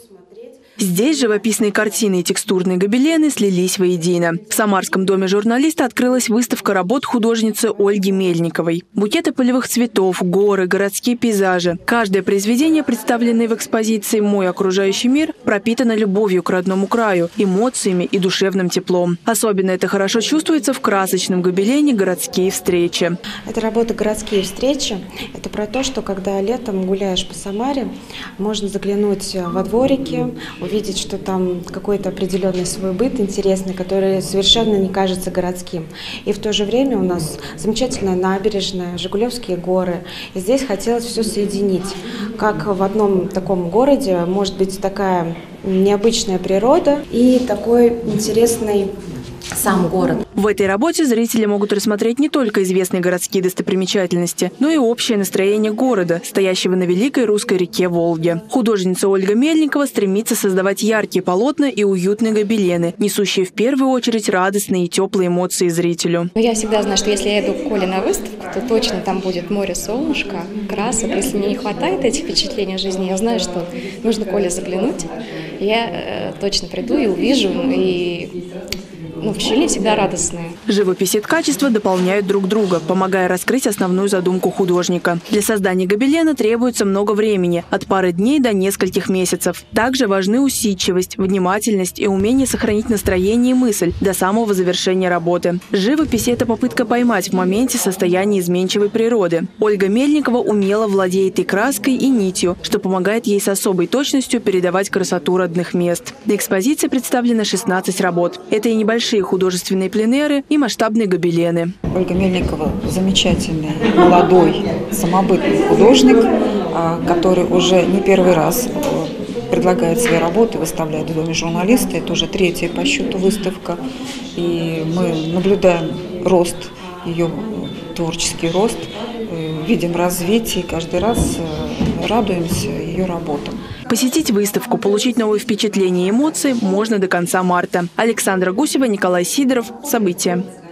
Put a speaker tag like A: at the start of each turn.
A: Здесь живописные картины и текстурные гобелены слились воедино. В Самарском доме журналиста открылась выставка работ художницы Ольги Мельниковой. Букеты полевых цветов, горы, городские пейзажи. Каждое произведение, представленное в экспозиции «Мой окружающий мир», пропитано любовью к родному краю, эмоциями и душевным теплом. Особенно это хорошо чувствуется в красочном гобелене «Городские встречи».
B: Это работа «Городские встречи». Это про то, что когда летом гуляешь по Самаре, можно заглянуть во дворики, увидеть, что там какой-то определенный свой быт интересный, который совершенно не кажется городским. И в то же время у нас замечательная набережная, Жигулевские горы. И здесь хотелось все соединить. Как в одном таком городе может быть такая необычная природа и такой интересный сам город.
A: В этой работе зрители могут рассмотреть не только известные городские достопримечательности, но и общее настроение города, стоящего на великой русской реке Волге. Художница Ольга Мельникова стремится создавать яркие полотна и уютные гобелены, несущие в первую очередь радостные и теплые эмоции зрителю.
C: Я всегда знаю, что если я иду к Коле на выставку, то точно там будет море, солнышко, красок. Если мне не хватает этих впечатлений жизни, я знаю, что нужно к Коле заглянуть. Я точно приду и увижу, и впечатления всегда радостные.
A: Живопись и ткачество дополняют друг друга, помогая раскрыть основную задумку художника. Для создания гобелена требуется много времени, от пары дней до нескольких месяцев. Также важны усидчивость, внимательность и умение сохранить настроение и мысль до самого завершения работы. Живопись – это попытка поймать в моменте состояние изменчивой природы. Ольга Мельникова умело владеет и краской, и нитью, что помогает ей с особой точностью передавать красоту родных мест. На экспозиции представлено 16 работ. Это и небольшие художественные пленеры, и масштабные гобелены.
D: Ольга Мельникова – замечательный, молодой, самобытный художник, который уже не первый раз предлагает свои работы, выставляет в Доме журналиста. Это уже 3-я по счету выставка. И мы наблюдаем рост, ее творческий рост, видим развитие, и каждый раз радуемся ее работам.
A: Посетить выставку, получить новые впечатления и эмоции можно до конца марта. Александра Гусева, Николай Сидоров. События.